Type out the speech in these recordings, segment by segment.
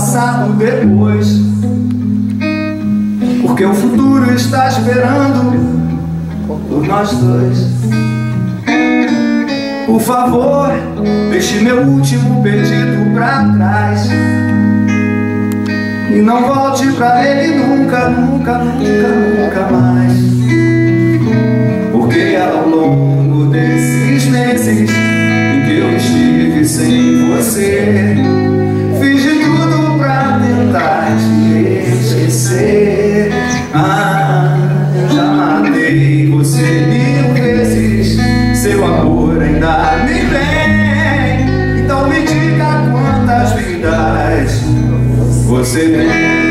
passado depois, porque o futuro está esperando por nós dois. Por favor, deixe meu último pedido pra trás e não volte pra ele nunca, nunca, nunca, nunca mais. Porque ao longo desses meses em que eu estive sem você, fiz de tudo pra tentar te esquecer. Eu já matei você 1000 vezes, seu amor ainda me vem. Então me diga quantas vidas você tem.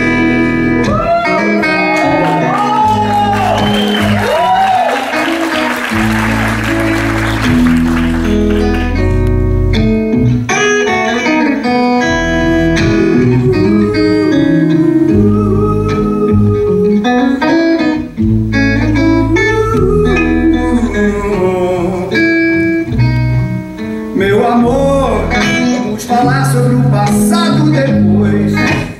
Meu amor, vamos falar sobre o passado depois,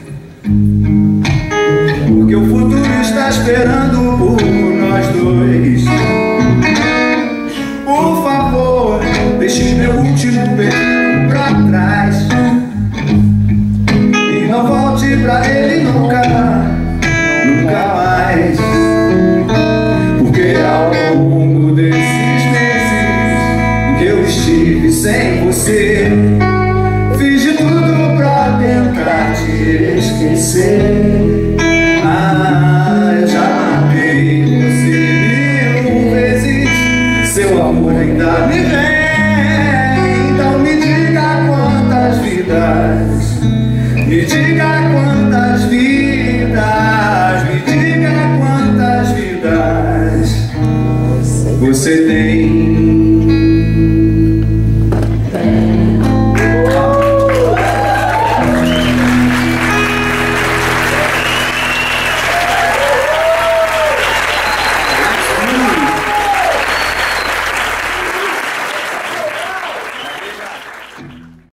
porque o futuro está esperando por nós dois. Por favor, deixe meu último pedido pra trás e não volte pra ele nunca, nunca mais. Porque ao longo desses meses que eu estive sem você, fiz de tudo pra tentar te esquecer. Eu já matei você 1000 vezes, seu amor ainda me vem. Então me diga quantas vidas, me diga quantas vidas, me diga quantas vidas você tem.